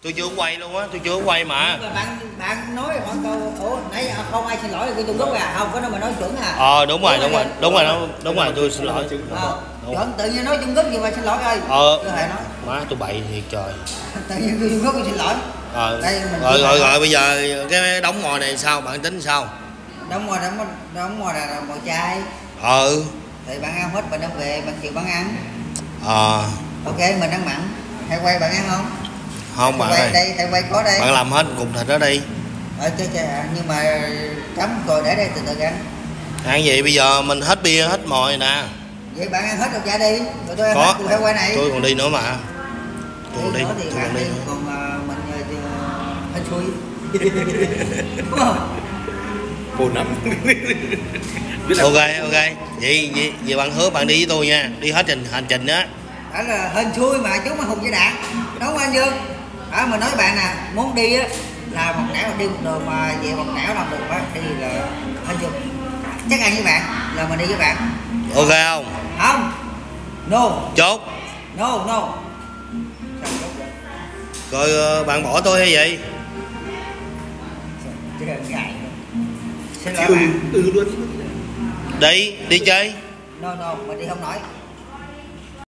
Tôi chưa quay luôn á, tôi chưa quay mà. Bạn nói hỏi câu ủa nãy không ai xin lỗi của Trung Quốc à? Không có đâu mà nói chuẩn à. Đúng rồi, tôi xin lỗi. Chuẩn tự nhiên nói Trung Quốc gì mà xin lỗi ơi. Má tôi bậy thiệt trời. Tự nhiên tôi Trung Quốc tôi xin lỗi. Rồi bây giờ cái đóng mồi này sao, bạn tính sao? Đóng mồi là mồi chai. Thì bạn ăn hết mình đem về, bạn chịu bạn ăn. Ok mình ăn mặn. Hay quay bạn ăn không? Không bạn ơi. Đây, tại quay có đây. Bạn làm hết cùng thịt đó đi. Nhưng mà chấm rồi để đây từ từ ăn. Ăn gì bây giờ mình hết bia hết mồi nè. Vậy bạn ăn hết rồi ra đi. Rồi tôi ăn hết cùng theo quay này. Tôi còn đi nữa mà. Tôi còn đi. Còn mình hên xui. Đúng không? Buồn lắm. Ok. Vậy bạn hứa bạn đi với tôi nha, đi hết hành trình á. Đó là hên xui mà chúng mà hùng với đạn. Đúng không anh Dương? Đó mình nói bạn nè, muốn đi á là một nẻo đi một đường mà về một nẻo làm được á đi là hên xui. Chắc ăn với bạn là mình đi với bạn. Ok không? Không. No. Chốt. No. Rồi bạn bỏ tôi hay gì? Chứ đừng ngại. Xin lỗi bạn. Luôn. Đi chơi. No, mình đi không nói.